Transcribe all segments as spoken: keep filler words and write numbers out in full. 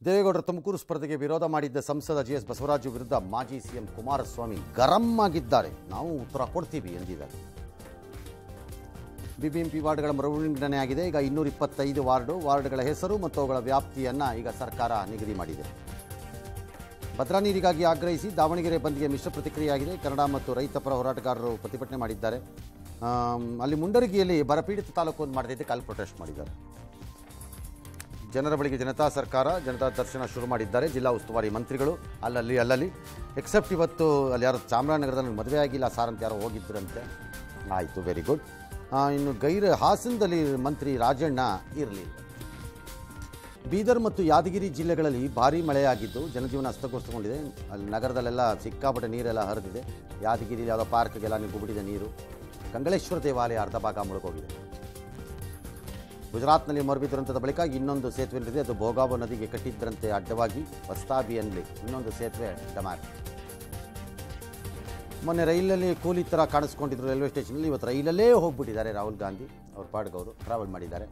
ದೇವೇಗೌಡರ ತುಮಕೂರು ಸ್ಪರ್ಧೆಗೆ ವಿರೋಧ ಮಾಡಿದ್ದ ಸಂಸದ ಜಿ ಎಸ್ ಬಸವರಾಜು ವಿರುದ್ಧ ಮಾಜಿ ಸಿಎಂ ಕುಮಾರಸ್ವಾಮಿ ಗರಂ ಆಗಿದ್ದಾರೆ. ನಾವು ಉತ್ತರ ಕೊಡ್ತೀವಿ ಎಂದಿದ್ದಾರೆ. ಬಿಬಿಎಂಪಿ ವಾರ್ಡ್ಗಳ ಮರುವಿಂಗಡಣೆ ಆಗಿದೆ. ಈಗ ಇನ್ನೂರ ಇಪ್ಪತ್ತೈದು ವಾರ್ಡು ವಾರ್ಡ್ಗಳ ಹೆಸರು ಮತ್ತು ಅವುಗಳ ವ್ಯಾಪ್ತಿಯನ್ನು ಈಗ ಸರ್ಕಾರ ನಿಗದಿ ಮಾಡಿದೆ. ಭದ್ರಾ ನೀರಿಗಾಗಿ ಆಗ್ರಹಿಸಿ ದಾವಣಗೆರೆ ಬಂದ್ಗೆ ಮಿಶ್ರ ಪ್ರತಿಕ್ರಿಯೆಯಾಗಿದೆ. ಕನ್ನಡ ಮತ್ತು ರೈತಪರ ಹೋರಾಟಗಾರರು ಪ್ರತಿಭಟನೆ ಮಾಡಿದ್ದಾರೆ. ಅಲ್ಲಿ ಮುಂಡರಗಿಯಲ್ಲಿ ಬರಪೀಡಿತ ತಾಲೂಕು ಮಾಡದಿದ್ದೆ ಕಾಲ್ ಪ್ರೊಟೆಸ್ಟ್ ಮಾಡಿದ್ದಾರೆ. ಜನರ ಬಳಿಗೆ ಜನತಾ ಸರ್ಕಾರ ಜನತಾ ದರ್ಶನ ಶುರು ಮಾಡಿದ್ದಾರೆ ಜಿಲ್ಲಾ ಉಸ್ತುವಾರಿ ಮಂತ್ರಿಗಳು. ಅಲ್ಲಲ್ಲಿ ಅಲ್ಲಲ್ಲಿ ಎಕ್ಸೆಪ್ಟ್ ಇವತ್ತು ಅಲ್ಲಿ ಯಾರು ಚಾಮರಾಜನಗರದಲ್ಲಿ ಮದುವೆ ಆಗಿಲ್ಲ ಸಾರ್ ಅಂತ ಯಾರೋ ಹೋಗಿದ್ರಂತೆ. ಆಯಿತು, ವೆರಿ ಗುಡ್. ಇನ್ನು ಗೈರ ಹಾಸನದಲ್ಲಿ ಮಂತ್ರಿ ರಾಜಣ್ಣ ಇರಲಿ. ಬೀದರ್ ಮತ್ತು ಯಾದಗಿರಿ ಜಿಲ್ಲೆಗಳಲ್ಲಿ ಭಾರೀ ಮಳೆಯಾಗಿದ್ದು ಜನಜೀವನ ಅಸ್ತವ್ಯಸ್ತಗೊಂಡಿದೆ. ಅಲ್ಲಿ ನಗರದಲ್ಲೆಲ್ಲ ಸಿಕ್ಕಾಪಟ್ಟೆ ನೀರೆಲ್ಲ ಹರಿದಿದೆ. ಯಾದಗಿರಿ ಯಾವುದೋ ಪಾರ್ಕ್ಗೆಲ್ಲ ನುಗ್ಗಿಬಿಟ್ಟಿದೆ ನೀರು. ಕಂಗಳೇಶ್ವರ ದೇವಾಲಯ ಅರ್ಧ ಭಾಗ ಮುಳುಗೋಗಿದೆ. ಗುಜರಾತ್ನಲ್ಲಿ ಮೊರಬಿ ದುರಂತದ ಬಳಿಕ ಇನ್ನೊಂದು ಸೇತುವೆ ಇದೆ. ಅದು ಭೋಗಾವೋ ನದಿಗೆ ಕಟ್ಟಿದ್ದರಂತೆ ಅಡ್ಡವಾಗಿ ವಸ್ತಾಬಿಯಲ್ಲಿ ಇನ್ನೊಂದು ಸೇತುವೆ ಡಮಾರ್. ಮೊನ್ನೆ ರೈಲಲ್ಲಿ ಕೂಲಿ ಥರ ಕಾಣಿಸ್ಕೊಂಡಿದ್ರು ರೈಲ್ವೆ ಸ್ಟೇಷನಲ್ಲಿ. ಇವತ್ತು ರೈಲಲ್ಲೇ ಹೋಗ್ಬಿಟ್ಟಿದ್ದಾರೆ ರಾಹುಲ್ ಗಾಂಧಿ. ಅವ್ರ ಪಾಡ್ಗವರು ಟ್ರಾವೆಲ್ ಮಾಡಿದ್ದಾರೆ.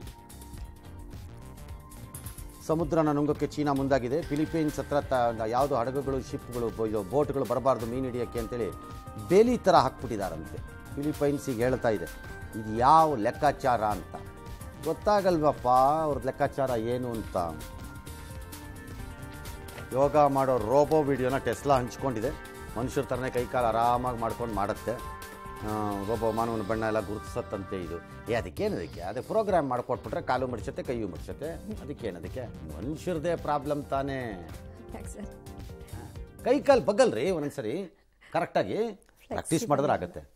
ಸಮುದ್ರನ ನುಂಗಕ್ಕೆ ಚೀನಾ ಮುಂದಾಗಿದೆ. ಫಿಲಿಪೈನ್ಸ್ ಹತ್ರ ಯಾವುದು ಹಡಗುಗಳು ಶಿಪ್ಗಳು ಬೋಟ್ಗಳು ಬರಬಾರ್ದು ಮೀನು ಹಿಡಿಯೋಕ್ಕೆ ಅಂತೇಳಿ ಬೇಲಿ ಥರ ಹಾಕ್ಬಿಟ್ಟಿದ್ದಾರಂತೆ. ಫಿಲಿಪೈನ್ಸಿಗೆ ಹೇಳ್ತಾ ಇದೆ. ಇದು ಯಾವ ಲೆಕ್ಕಾಚಾರ ಅಂತ ಗೊತ್ತಾಗಲ್ವಪ್ಪ ಅವ್ರ ಲೆಕ್ಕಾಚಾರ ಏನು ಅಂತ. ಯೋಗ ಮಾಡೋ ರೋಬೋ ವಿಡಿಯೋನ ಟೆಸ್ಲಾ ಹಂಚ್ಕೊಂಡಿದೆ. ಮನುಷ್ಯರ ಥರನೇ ಕೈಕಾಲು ಆರಾಮಾಗಿ ಮಾಡ್ಕೊಂಡು ಮಾಡುತ್ತೆ. ರೋಬೋ ಮಾನವನ ಬಣ್ಣ ಎಲ್ಲ ಗುರುತಿಸತ್ತಂತೆ. ಇದು ಏ ಅದಕ್ಕೇನದಕ್ಕೆ ಅದೇ ಪ್ರೋಗ್ರಾಮ್ ಮಾಡಿಕೊಟ್ಬಿಟ್ರೆ ಕಾಲು ಮಡಿಸತ್ತೆ ಕೈಯು ಮಡಿಸತ್ತೆ. ಅದಕ್ಕೇನದಕ್ಕೆ ಮನುಷ್ಯರದೇ ಪ್ರಾಬ್ಲಮ್ ತಾನೇ. ಕೈಕಾಲು ಬಗ್ಗಲ್ರಿ ಒಂದೊಂದ್ಸರಿ ಕರೆಕ್ಟಾಗಿ ಪ್ರಾಕ್ಟೀಸ್ ಮಾಡಿದ್ರೆ ಆಗುತ್ತೆ.